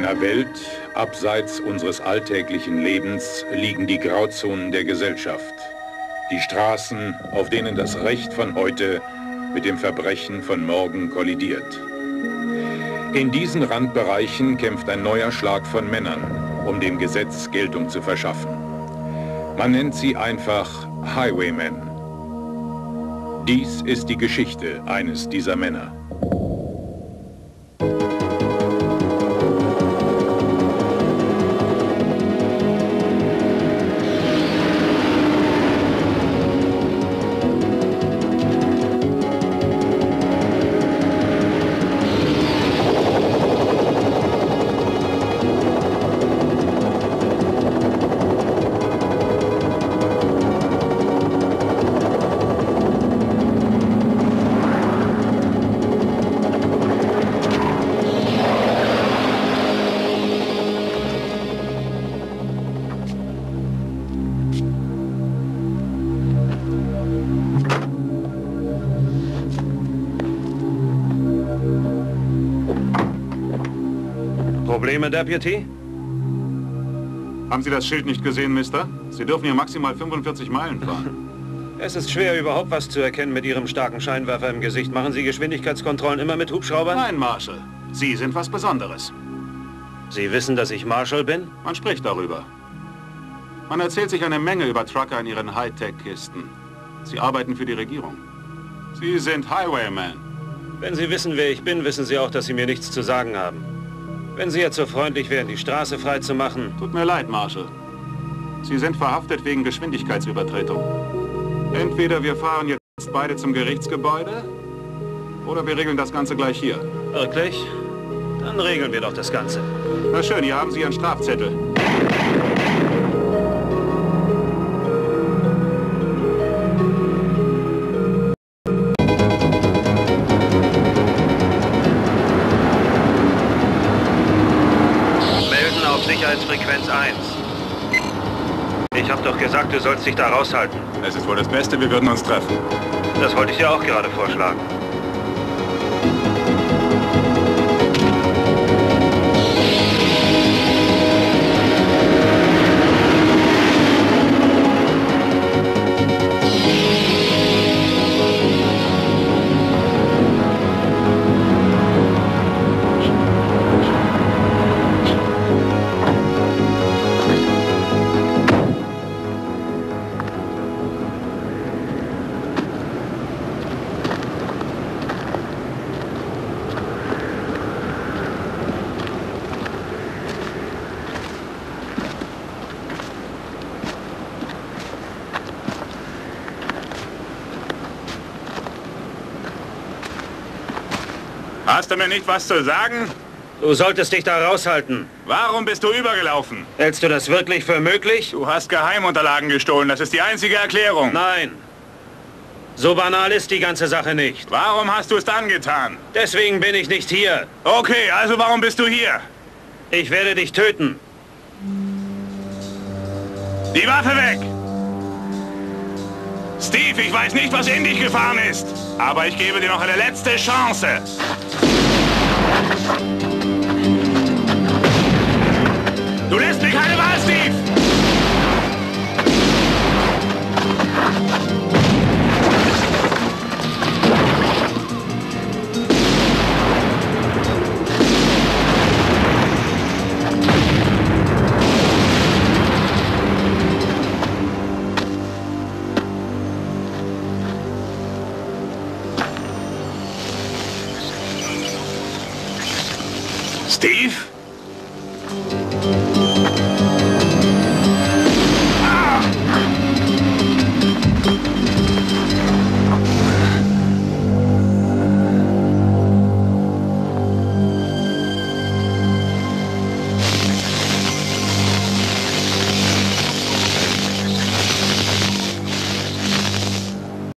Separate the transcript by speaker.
Speaker 1: einer Welt, abseits unseres alltäglichen Lebens, liegen die Grauzonen der Gesellschaft. Die Straßen, auf denen das Recht von heute mit dem Verbrechen von morgen kollidiert. In diesen Randbereichen kämpft ein neuer Schlag von Männern, um dem Gesetz Geltung zu verschaffen. Man nennt sie einfach Highwaymen. Dies ist die Geschichte eines dieser Männer.
Speaker 2: Probleme, Deputy?
Speaker 3: Haben Sie das Schild nicht gesehen, Mister? Sie dürfen hier maximal 45 Meilen fahren.
Speaker 2: Es ist schwer, überhaupt was zu erkennen mit Ihrem starken Scheinwerfer im Gesicht. Machen Sie Geschwindigkeitskontrollen immer mit Hubschraubern?
Speaker 3: Nein, Marshall. Sie sind was Besonderes.
Speaker 2: Sie wissen, dass ich Marshall bin?
Speaker 3: Man spricht darüber. Man erzählt sich eine Menge über Trucker in ihren Hightech-Kisten. Sie arbeiten für die Regierung. Sie sind Highwaymen.
Speaker 2: Wenn Sie wissen, wer ich bin, wissen Sie auch, dass Sie mir nichts zu sagen haben. Wenn Sie jetzt so freundlich wären, die Straße frei zu machen...
Speaker 3: Tut mir leid, Marshall. Sie sind verhaftet wegen Geschwindigkeitsübertretung. Entweder wir fahren jetzt beide zum Gerichtsgebäude, oder wir regeln das Ganze gleich hier.
Speaker 2: Wirklich? Dann regeln wir doch das Ganze.
Speaker 3: Na schön, hier haben Sie Ihren Strafzettel.
Speaker 2: Sicherheitsfrequenz 1. Ich habe doch gesagt, du sollst dich da raushalten.
Speaker 3: Es ist wohl das Beste, wir würden uns treffen.
Speaker 2: Das wollte ich dir auch gerade vorschlagen.
Speaker 3: Hast du mir nicht was zu sagen?
Speaker 2: Du solltest dich da raushalten.
Speaker 3: Warum bist du übergelaufen?
Speaker 2: Hältst du das wirklich für möglich?
Speaker 3: Du hast Geheimunterlagen gestohlen, das ist die einzige Erklärung.
Speaker 2: Nein. So banal ist die ganze Sache nicht.
Speaker 3: Warum hast du es dann getan?
Speaker 2: Deswegen bin ich nicht hier.
Speaker 3: Okay, also warum bist du hier?
Speaker 2: Ich werde dich töten.
Speaker 3: Die Waffe weg! Steve, ich weiß nicht, was in dich gefahren ist, aber ich gebe dir noch eine letzte Chance. Du lässt mir keine Wahl, Steve! Steve?